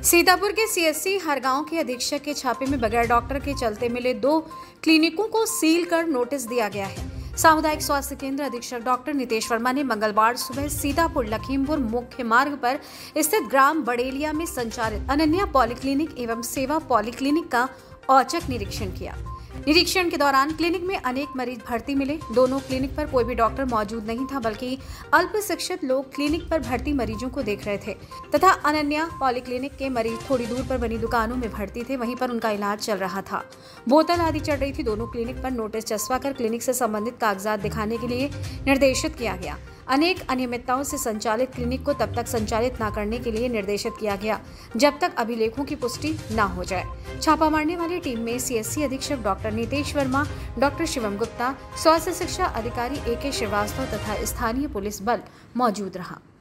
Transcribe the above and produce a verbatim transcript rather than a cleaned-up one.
सीतापुर के सीएससी हरगांव के अधीक्षक के छापे में बगैर डॉक्टर के चलते मिले दो क्लिनिकों को सील कर नोटिस दिया गया है। सामुदायिक स्वास्थ्य केंद्र अधीक्षक डॉक्टर नितेश वर्मा ने मंगलवार सुबह सीतापुर लखीमपुर मुख्य मार्ग पर स्थित ग्राम बड़ेलिया में संचालित अनन्या पॉलीक्लिनिक एवं सेवा पॉलीक्लिनिक का औचक निरीक्षण किया। निरीक्षण के दौरान क्लिनिक में अनेक मरीज भर्ती मिले। दोनों क्लिनिक पर कोई भी डॉक्टर मौजूद नहीं था, बल्कि अल्प शिक्षित लोग क्लिनिक पर भर्ती मरीजों को देख रहे थे तथा अनन्या पॉलीक्लिनिक के मरीज थोड़ी दूर पर बनी दुकानों में भर्ती थे, वहीं पर उनका इलाज चल रहा था। बोतल आदि चढ़ रही थी। दोनों क्लिनिक पर नोटिस चस्पा कर क्लिनिक से संबंधित कागजात दिखाने के लिए निर्देशित किया गया। अनेक अनियमितताओं से संचालित क्लिनिक को तब तक संचालित न करने के लिए निर्देशित किया गया जब तक अभिलेखों की पुष्टि न हो जाए। छापा मारने वाली टीम में सीएससी अधीक्षक डॉक्टर नितेश वर्मा, डॉक्टर शिवम गुप्ता, स्वास्थ्य शिक्षा अधिकारी ए के श्रीवास्तव तथा स्थानीय पुलिस बल मौजूद रहा।